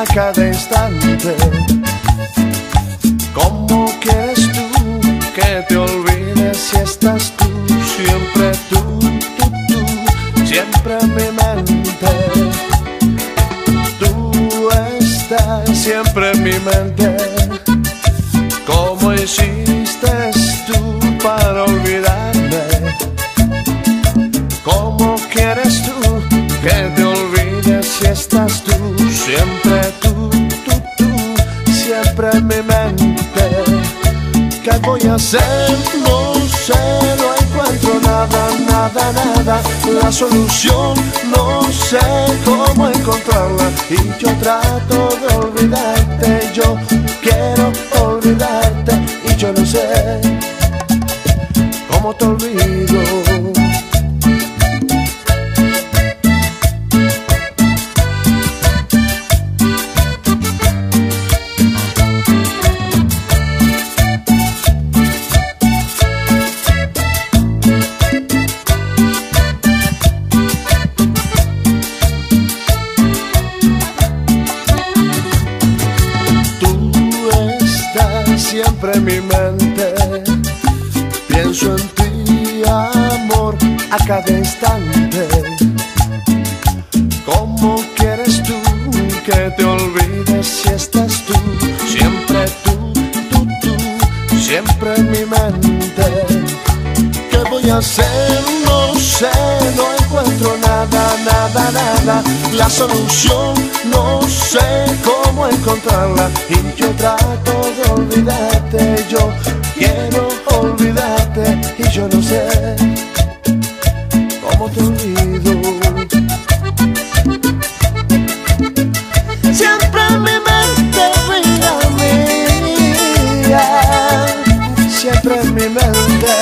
cada instante. ¿Cómo quieres tú que te olvides si estás tú? Siempre tú, siempre en mi mente. Tú estás siempre en mi mente. ¿Cómo hiciste tú para olvidarme? ¿Cómo quieres tú que te olvides si estás tú? Siempre tú, siempre en mi mente. ¿Qué voy a hacer? No sé, no encuentro nada. La solución no sé cómo encontrarla. Y yo trato de olvidarte, yo quiero olvidarte. Y yo no sé cómo te olvido. Siempre en mi mente, pienso en ti, amor, a cada instante. ¿Cómo quieres tú que te olvides si estás tú? Siempre tú, siempre en mi mente. ¿Qué voy a hacer? No sé, no encuentro nada. La solución no sé cómo encontrarla. Y yo trato de olvidarte, yo quiero olvidarte. Y yo no sé cómo te olvido. Siempre en mi mente, vida mía. Siempre en mi mente.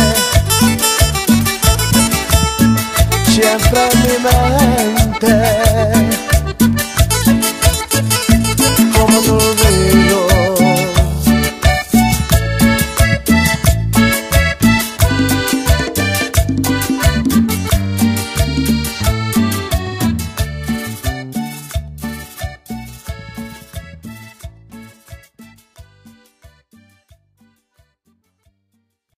Siempre en mi mente. ¿Cómo te olvido?